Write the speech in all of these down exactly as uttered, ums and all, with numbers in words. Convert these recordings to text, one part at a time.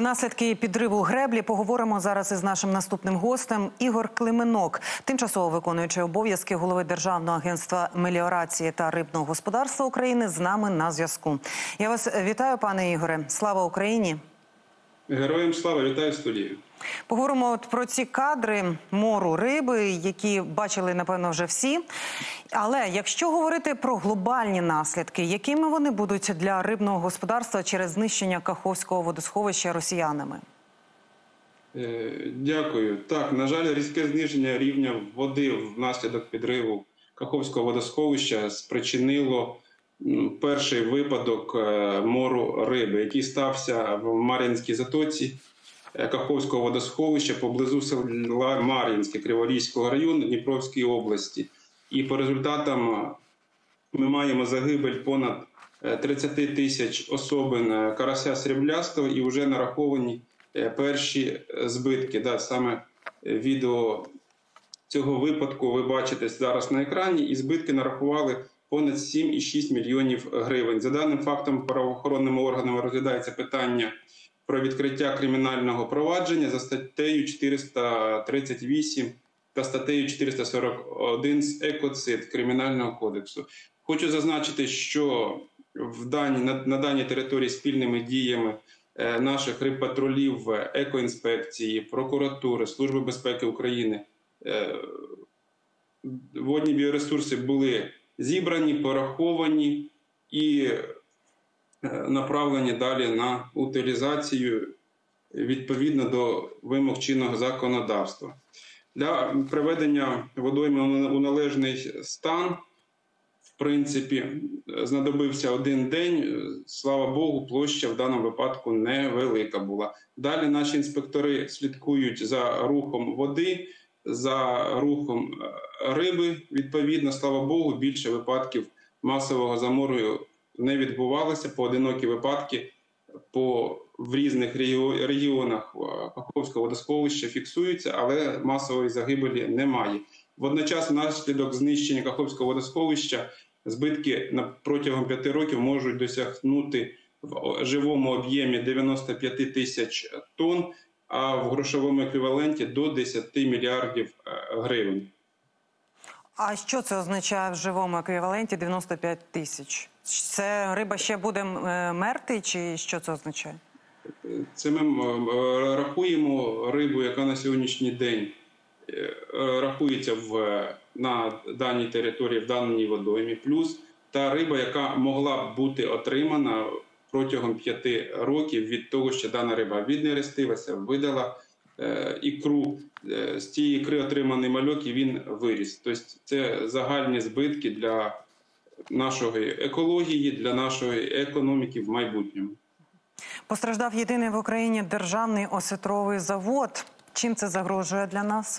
наслідки підриву греблі поговоримо зараз із нашим наступним гостем. Ігор Клименок, тимчасово виконуючий обов'язки голови Державного агентства меліорації та рибного господарства України, з нами на зв'язку. Я вас вітаю, пане Ігоре. Слава Україні! Героям слава, вітаю студію. Поговоримо от про ці кадри мору риби, які бачили, напевно, вже всі. Але якщо говорити про глобальні наслідки, якими вони будуть для рибного господарства через знищення Каховського водосховища росіянами? Дякую. Так, на жаль, різке зниження рівня води внаслідок підриву Каховського водосховища спричинило перший випадок мору риби, який стався в Мар'їнській затоці Каховського водосховища поблизу села Мар'їнське Криворізького району Дніпровської області. І по результатам ми маємо загибель понад тридцяти тисяч особин карася сріблястого і вже нараховані перші збитки. Да, саме відео цього випадку ви бачите зараз на екрані, і збитки нарахували понад сім і шість мільйонів гривень. За даним фактом, правоохоронними органами розглядається питання про відкриття кримінального провадження за статтею чотириста тридцять вісім та статтею чотириста сорок один з екоцид Кримінального кодексу. Хочу зазначити, що в дані, на, на даній території спільними діями е, наших рибпатрулів, екоінспекції, прокуратури, Служби безпеки України е, водні біоресурси були зібрані, пораховані і направлені далі на утилізацію відповідно до вимог чинного законодавства. Для приведення водойми у належний стан, в принципі, знадобився один день. Слава Богу, площа в даному випадку невелика була. Далі наші інспектори слідкують за рухом води, за рухом риби. Відповідно, слава Богу, більше випадків масового замору не відбувалося. Поодинокі випадки по, в різних регіонах Каховського водосховища фіксуються, але масової загибелі немає. Водночас, внаслідок знищення Каховського водосховища, збитки на, протягом п'яти років можуть досягнути в живому об'ємі дев'яносто п'ять тисяч тонн, а в грошовому еквіваленті до десяти мільярдів гривень. А що це означає в живому еквіваленті дев'яносто п'ять тисяч? Це риба ще буде мерти, чи що це означає? Це ми рахуємо рибу, яка на сьогоднішній день рахується в, на даній території, в даній водоймі, плюс та риба, яка могла б бути отримана протягом п'яти років від того, що дана риба віднерестилася, видала е, ікру, е, з цієї ікри отриманий мальок і він виріс. Тобто це загальні збитки для нашої екології, для нашої економіки в майбутньому. Постраждав єдиний в Україні державний осетровий завод. Чим це загрожує для нас?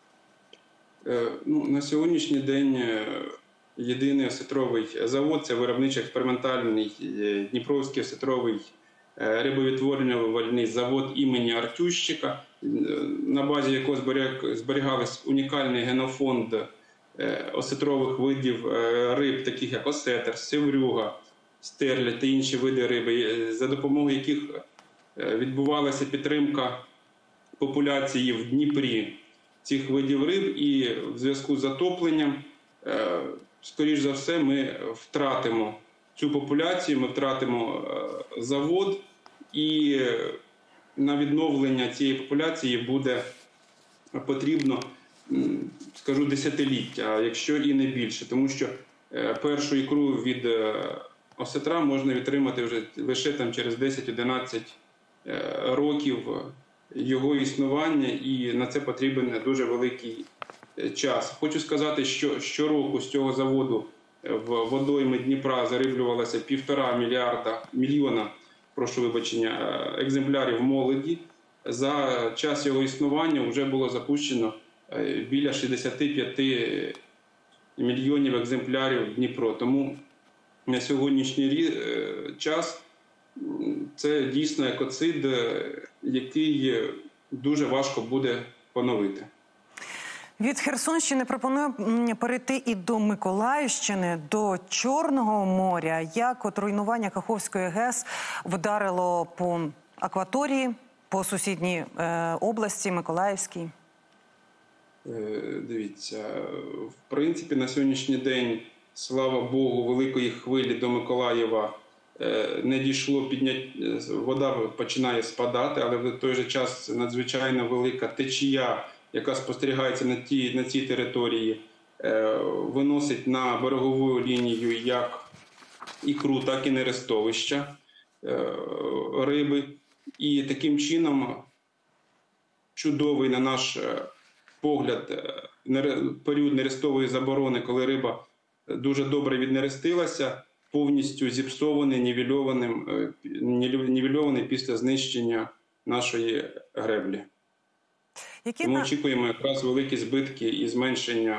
Е, ну, на сьогоднішній день єдиний осетровий завод – це виробничо-експериментальний Дніпровський осетровий рибовідтворювальний завод імені Артющика, на базі якого зберігався унікальний генофонд осетрових видів риб, таких як осетр, севрюга, стерля та інші види риби, за допомогою яких відбувалася підтримка популяції в Дніпрі цих видів риб, і в зв'язку з затопленням, скоріш за все, ми втратимо цю популяцію, ми втратимо завод, і на відновлення цієї популяції буде потрібно, скажу, десятиліття, якщо і не більше. Тому що першу ікру від осетра можна відтримати вже лише там через десять-одинадцять років його існування, і на це потрібен дуже великий час. Хочу сказати, що щороку з цього заводу в водойми Дніпра зариблювалося півтора мільярда, мільйона, прошу вибачення, екземплярів молоді. За час його існування вже було запущено біля шістдесят п'ять мільйонів екземплярів в Дніпро. Тому на сьогоднішній час це дійсно екоцид, який дуже важко буде поновити. Від Херсонщини пропоную перейти і до Миколаївщини, до Чорного моря. Як от руйнування Каховської ГЕС вдарило по акваторії по сусідній е, області, Миколаївській? Дивіться, в принципі, на сьогоднішній день, слава Богу, великої хвилі до Миколаєва не дійшло, підняття, вода починає спадати, але в той же час надзвичайно велика течія, яка спостерігається на тій, на цій території, виносить на берегову лінію як ікру, так і нерестовища риби. І таким чином чудовий, на наш погляд, період нерестової заборони, коли риба дуже добре віднерестилася, повністю зіпсований, нівельованим, нівельований після знищення нашої греблі. Які Тому на... очікуємо якраз великі збитки і зменшення,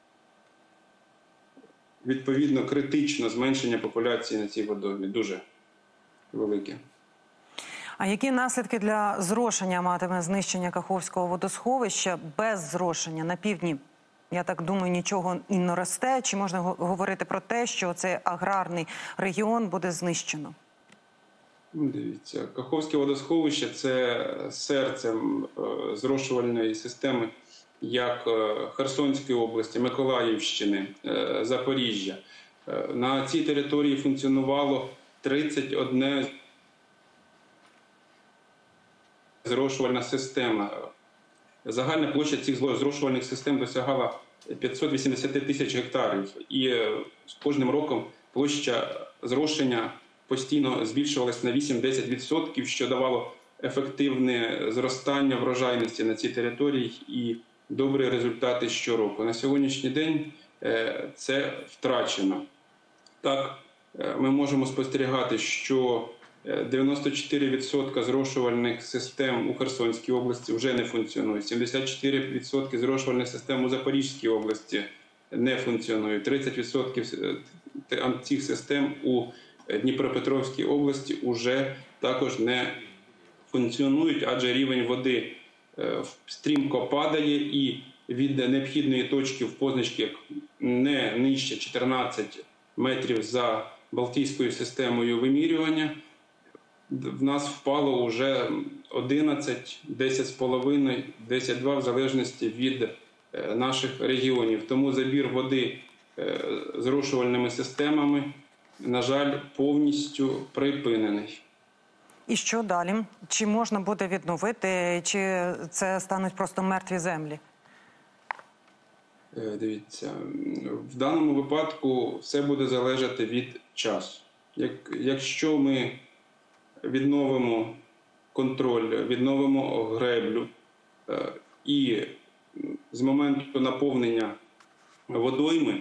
відповідно, критично зменшення популяції на цій водоймі. Дуже велике. А які наслідки для зрошення матиме знищення Каховського водосховища? Без зрошення на півдні, я так думаю, нічого і не росте. Чи можна говорити про те, що цей аграрний регіон буде знищено? Дивіться, Каховське водосховище – це серце зрошувальної системи як Херсонської області, Миколаївщини, Запоріжжя. На цій території функціонувало тридцять одна зрошувальна система. Загальна площа цих зрошувальних систем досягала п'ятсот вісімдесят тисяч гектарів. І з кожним роком площа зрошення постійно збільшувалася на вісім-десять відсотків, що давало ефективне зростання врожайності на цій території і добрі результати щороку. На сьогоднішній день це втрачено. Так, ми можемо спостерігати, що дев'яносто чотири відсотки зрошувальних систем у Херсонській області вже не функціонують, сімдесят чотири відсотки зрошувальних систем у Запорізькій області не функціонують, тридцять відсотків цих систем у Дніпропетровській області вже також не функціонують, адже рівень води стрімко падає і від необхідної точки в позначці не нижче чотирнадцять метрів за Балтійською системою вимірювання в нас впало вже одинадцять, десять з половиною, десять цілих дві в залежності від наших регіонів. Тому забір води зрошувальними системами, на жаль, повністю припинений. І що далі? Чи можна буде відновити, чи це стануть просто мертві землі? Дивіться, в даному випадку все буде залежати від часу. Як, якщо ми відновимо контроль, відновимо греблю і з моменту наповнення водойми,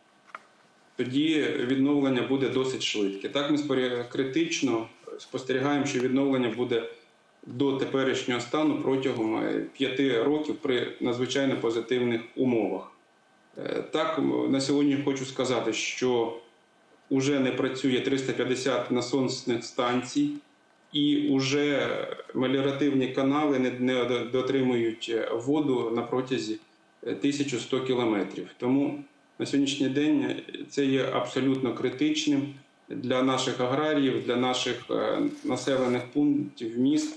тоді відновлення буде досить швидке. Так ми критично спостерігаємо, що відновлення буде до теперішнього стану протягом п'яти років при надзвичайно позитивних умовах. Так, на сьогодні хочу сказати, що вже не працює триста п'ятдесят насосних станцій, і вже меліоративні канали не дотримують воду на протязі тисячі сто кілометрів. Тому на сьогоднішній день це є абсолютно критичним для наших аграріїв, для наших населених пунктів, міст,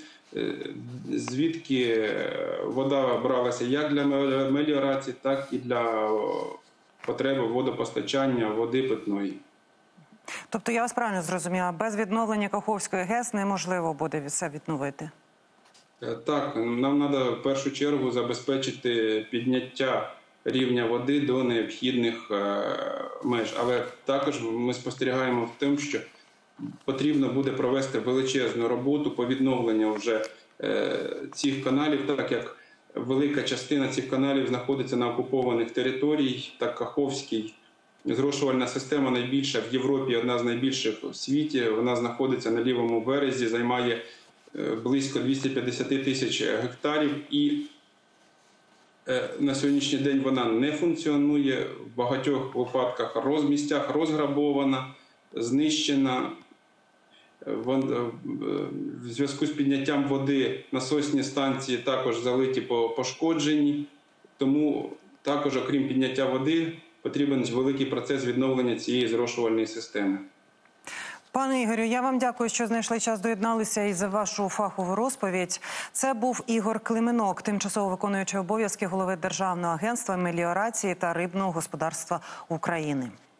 звідки вода бралася як для меліорації, так і для потреби водопостачання води питної. Тобто я вас правильно зрозуміла, без відновлення Каховської ГЕС неможливо буде все відновити? Так, нам треба в першу чергу забезпечити підняття рівня води до необхідних меж. Але також ми спостерігаємо в тому, що потрібно буде провести величезну роботу по відновленню вже цих каналів, так як велика частина цих каналів знаходиться на окупованих територіях, так Каховський зрошувальна система найбільша в Європі, одна з найбільших у світі. Вона знаходиться на лівому березі, займає близько двісті п'ятдесят тисяч гектарів. І на сьогоднішній день вона не функціонує. В багатьох випадках роз, місцях розграбована, знищена. В зв'язку з підняттям води насосні станції також залиті, пошкоджені. Тому також, окрім підняття води, потрібен великий процес відновлення цієї зрошувальної системи. Пане Ігорю, я вам дякую, що знайшли час, доєдналися і за вашу фахову розповідь. Це був Ігор Клименок, тимчасово виконуючий обов'язки голови Державного агентства меліорації та рибного господарства України.